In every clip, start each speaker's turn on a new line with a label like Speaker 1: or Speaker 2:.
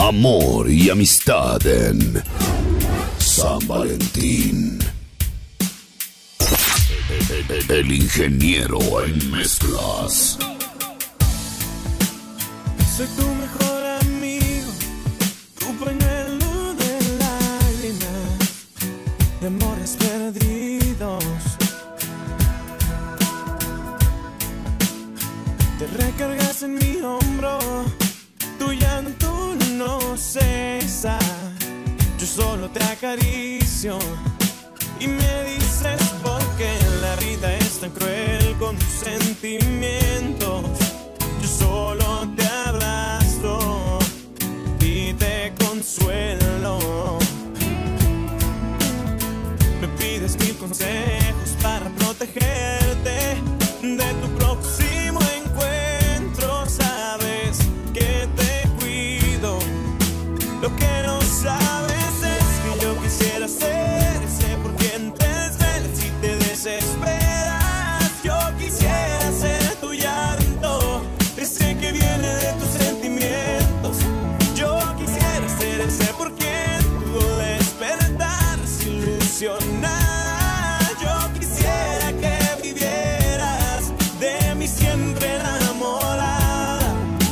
Speaker 1: amor y amistad en San Valentín. El ingeniero en mezclas.
Speaker 2: Soy tu mejor amigo, tu pañuelo de lágrimas, de amores perdidos. Te recargas en mi hombro, tu llanto no cesa. Yo solo te acaricio y me dices por qué la vida es tan cruel con tus sentimientos. Yo solo te abrazo y te consuelo. Me pides mil consejos para protegerte de tu próximo encuentro. Sabes que te cuido. Lo que no sabes es que yo quisiera ser ese por quien te desvelas y te desesperas. Yo quisiera ser tu llanto, ese que viene de tus sentimientos. Yo quisiera ser ese por quien tú despertaras ilusionada. Yo quisiera que vivieras de mí siempre enamorada.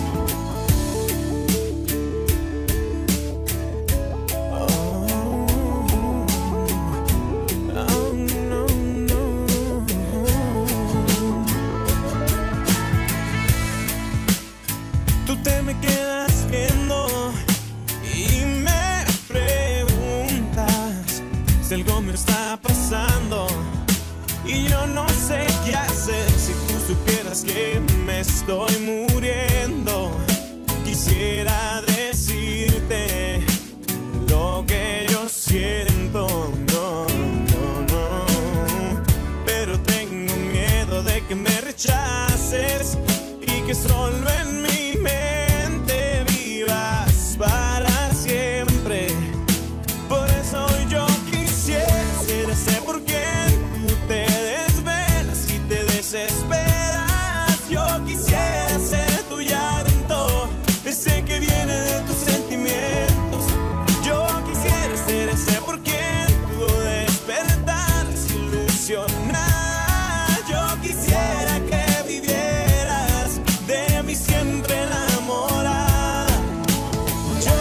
Speaker 2: Tú te me quedas viendo y me preguntas si algo me está pasando y yo no sé qué hacer. Si tú supieras que me estoy muriendo, quisiera decirte lo que yo siento, no, no, no, pero tengo miedo de que me rechaces y que solo en mi mente vivas para siempre. Por eso yo quisiera ser ese por quien tú te desvelas y te desesperas. Yo quisiera ser tu llanto, ese que viene de tus sentimientos. Yo quisiera ser ese por quien tú despertaras ilusionada. Yo quisiera que vivieras de mí siempre enamorada. Yo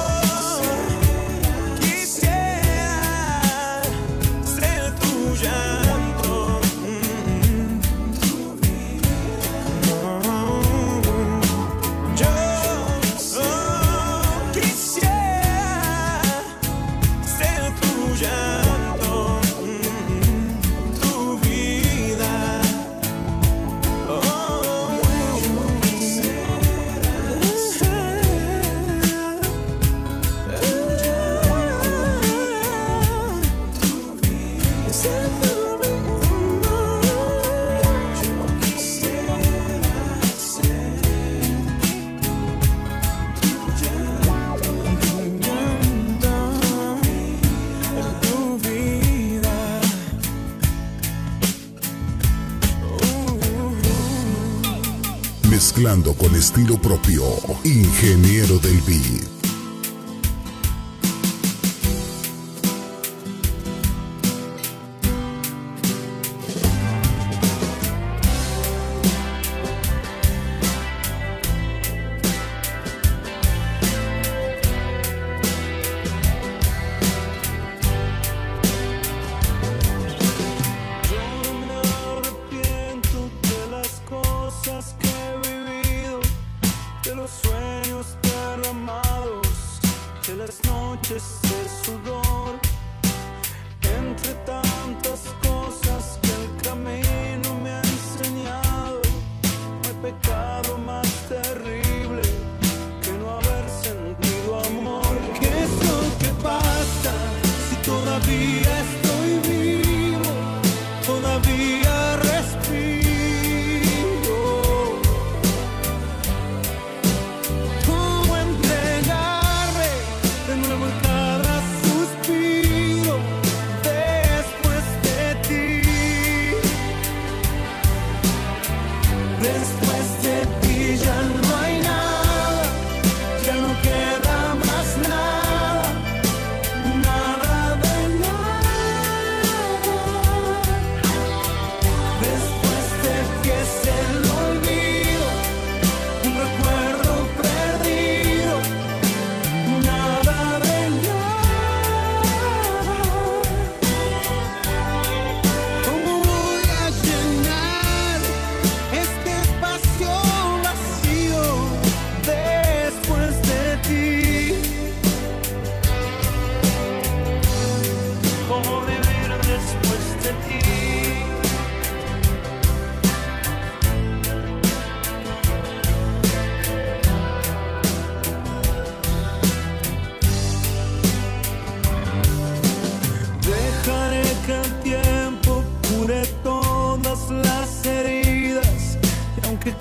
Speaker 2: quisiera ser tu llanto, yo quisiera ser tu llanto, tu vida.
Speaker 1: Mezclando con estilo propio, ingeniero del beat.
Speaker 2: Yo no me arrepiento de las cosas que he vivido, de los sueños derramados, de las noches de sudor, entre tantas cosas que el camino me ha enseñado. No hay pecado más terrible que no haber sentido amor. ¿Qué es lo que pasa si todavía estoy vivo? Todavía respiro. ¿Cómo entregarme de nuevo en cada suspiro después de ti? Después de ti ya no hay nada.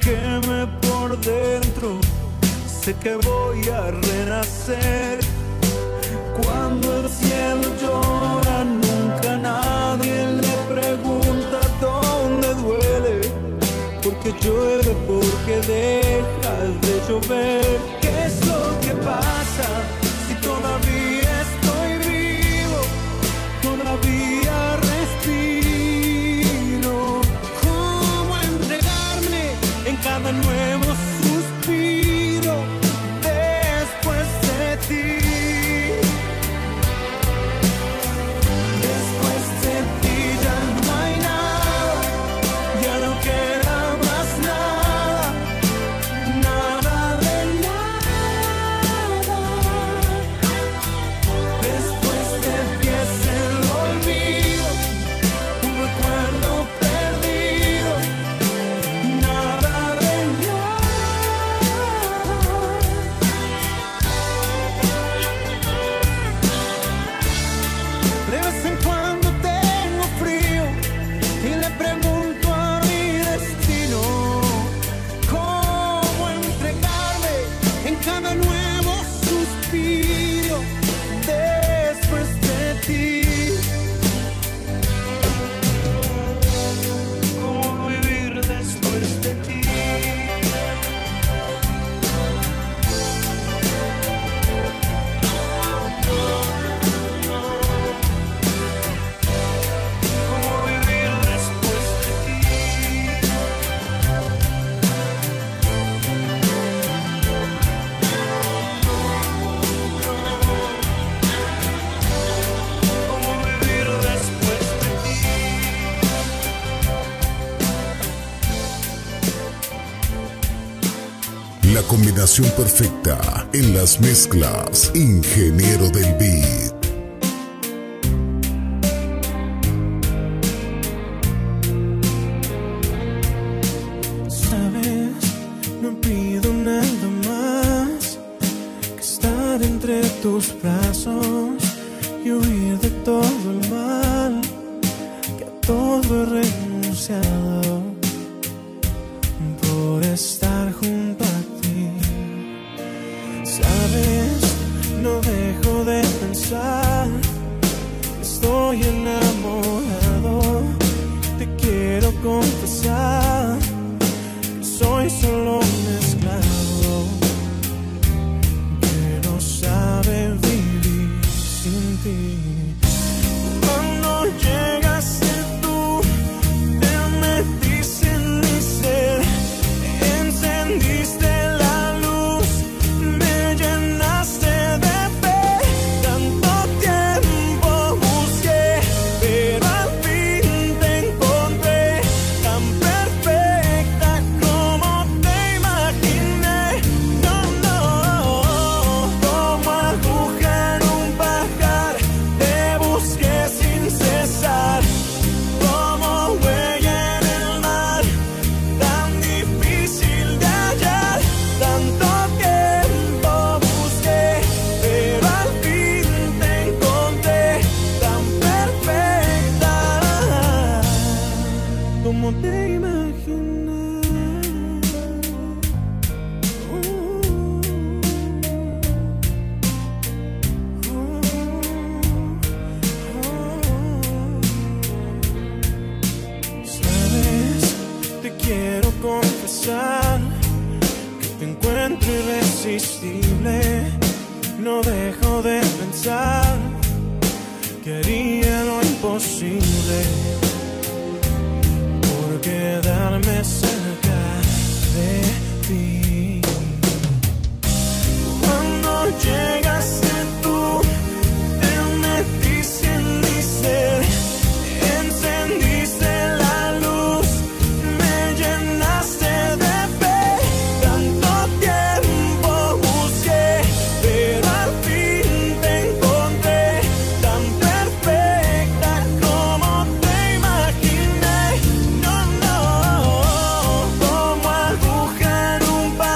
Speaker 3: queme por dentro, sé que voy a renacer. Cuando el cielo llora, nunca nadie le pregunta dónde duele. Porque llueve, porque deja de llover. ¿Qué es lo que pasa si todavía estoy vivo? Todavía respiro. ¿Cómo entregarme en cada nuevo suspiro después de ti? Después de ti ya no hay nada, ya no queda más nada, nada de nada. Después de ti es el olvido, un recuerdo perdido, nada de nada. De vez en cuando tengo frío y le pregunto a mi destino cómo entregarme en cada nuevo suspiro después de ti. ¿Cómo vivir después de ti? ¿Cómo vivir después de ti? ¿Cómo vivir después de ti?
Speaker 1: La combinación perfecta en las mezclas. Ingeniero del beat.
Speaker 2: Sabes, no pido nada más que estar entre tus brazos y huir de todo el mal, que a todo he renunciado por estar junto a ti. Sabes, no dejo de pensar, estoy enamorado, te quiero confesar. Soy solo un esclavo que no sabe vivir sin ti. Cuando llegaste tú, te metiste en mi ser, encendiste la luz, me llenaste de fe. Tanto tiempo busqué, pero al fin te encontré, tan perfecta como te imaginé. No, no, como aguja en un pajar, te busqué sin cesar, como huella en el mar, tan difícil de hallar. Tanto tiempo busqué, pero al fin te encontré, tan perfecta como te imaginé. Sabes, te quiero confesar que te encuentro irresistible. No dejo de pensar que haría lo imposible por quedarme cerca de ti. Cuando llegaste tú, te metiste en mi ser, encendiste la luz, me llenaste de fe. Tanto tiempo busqué, pero al fin te encontré, tan perfecta como te imaginé. No, no, como aguja en un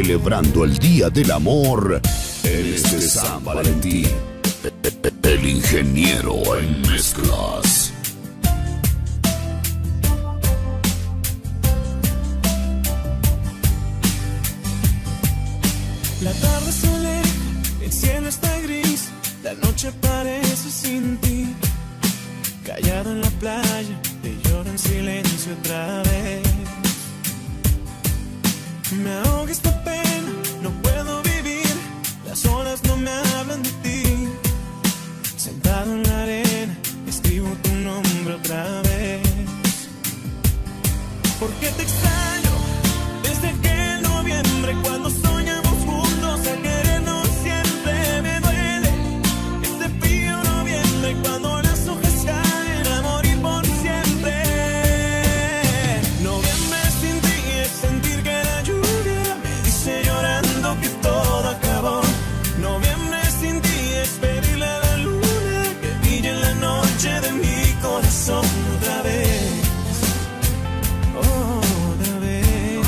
Speaker 1: celebrando el Día del Amor en este San Valentín. El ingeniero en mezclas.
Speaker 2: La tarde se aleja, el cielo está gris, la noche parece sin ti. Callado en la playa, te lloro en silencio otra vez. Me ahoga esta pena, no puedo vivir, las olas no me hablan de ti. Sentado en la arena, escribo tu nombre otra vez. Porque te extraño desde aquel noviembre cuando soñamos juntos a querernos siempre. Me duele este frío noviembre cuando las hojas caen a morir por siempre. Noviembre sin ti es sentir que la lluvia me dice llorando que todo acabó. Noviembre sin ti es pedirle a la luna que brille en la noche de mi corazón otra vez. Otra vez.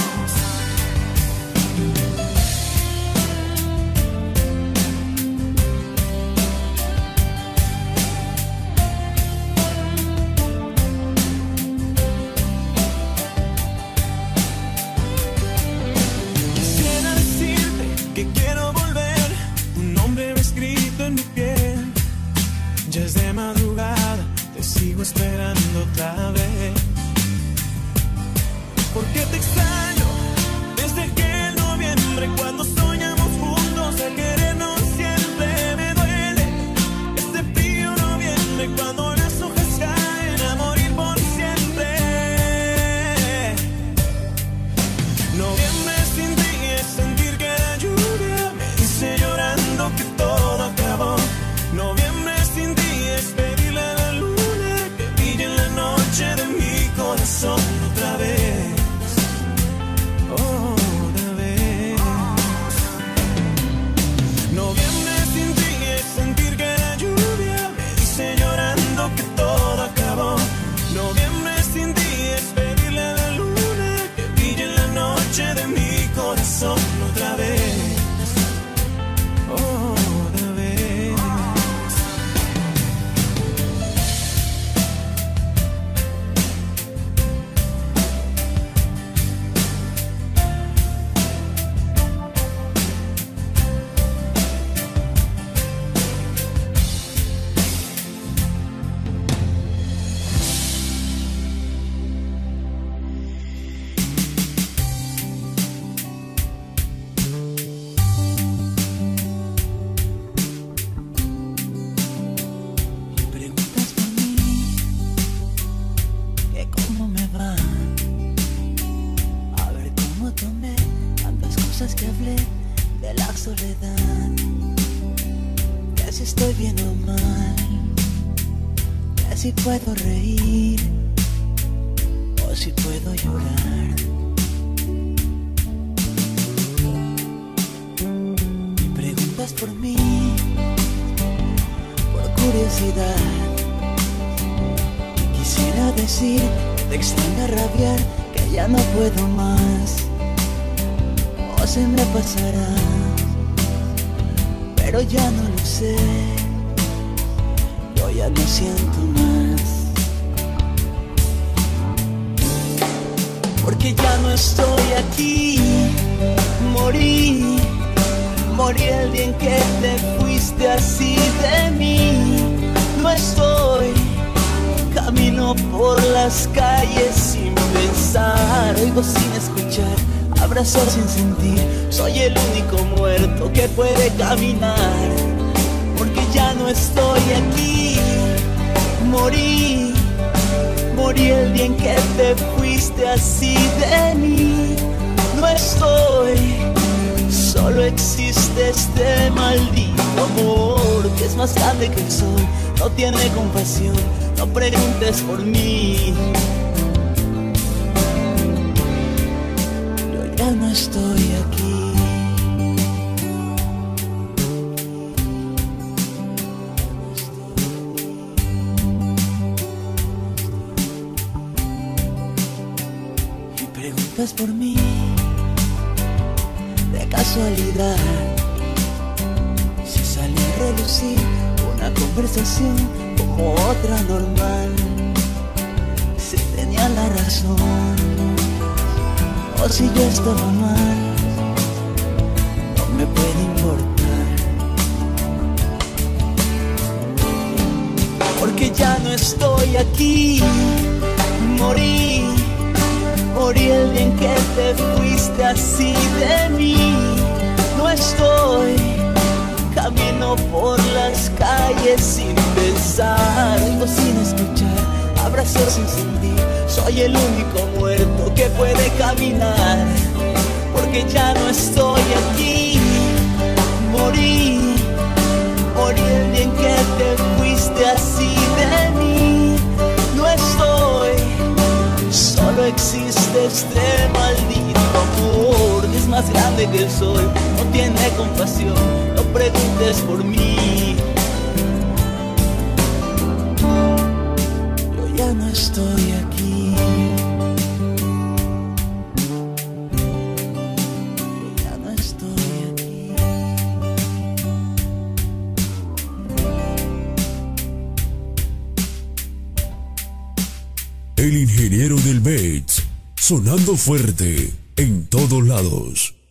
Speaker 2: Quisiera decirte que quiero volver, tu nombre va escrito en mi piel. Ya es de madrugada, te sigo esperando otra vez. Porque te extraño desde aquel noviembre cuando soñamos juntos a querernos siempre. Me duele este frío noviembre cuando las hojas caen a morir por siempre. Noviembre sin ti es sentir que la lluvia me dice llorando que todo acabó. Noviembre sin ti es pedirle a la luna que brille en la noche de mi corazón otra vez. Otra vez. Noviembre sin ti es sentir que la lluvia me dice llorando que todo acabó. Noviembre sin ti es pedirle a la luna que brille en la noche de mi corazón otra vez. Otra vez.
Speaker 3: Y preguntas por mí, que cómo me va. A ver cómo tomé tantas cosas que hablé de la soledad. Que si estoy bien o mal, que si puedo reír o si puedo llorar. Y preguntas por mí, por curiosidad. Quisiera decir que te extraña rabiar, que ya no puedo más, o se me pasará, pero ya no lo sé, yo ya no siento más. Porque ya no estoy aquí, morí, morí el día en que te fuiste así de mí. No estoy, camino por las calles sin pensar, oigo sin escuchar, abrazo sin sentir, soy el único muerto que puede caminar. Porque ya no estoy aquí, morí, morí el día en que te fuiste así de mí. No estoy, solo existe este maldito amor que es más grande que el sol, no tiene compasión, no preguntes por mí. Yo ya no estoy aquí. Y preguntas por mí, casualidad se salió a relucir una conversación como otra normal. Si tenía la razón o si yo estaba mal, no me puede importar, porque ya no estoy aquí. Morí el día en que te fuiste así de mí. No estoy, camino por las calles sin pensar, oigo sin escuchar, abrazo sin sentir. Soy el único muerto que puede caminar, porque ya no estoy aquí. Morí el día en que te fuiste así de mí. No estoy, solo existe este maldito amor, que es más grande que el sol, no tiene compasión, no preguntes por mí. Yo ya no estoy aquí. Yo ya no estoy aquí.
Speaker 1: El ingeniero del Beats, sonando fuerte en todos lados.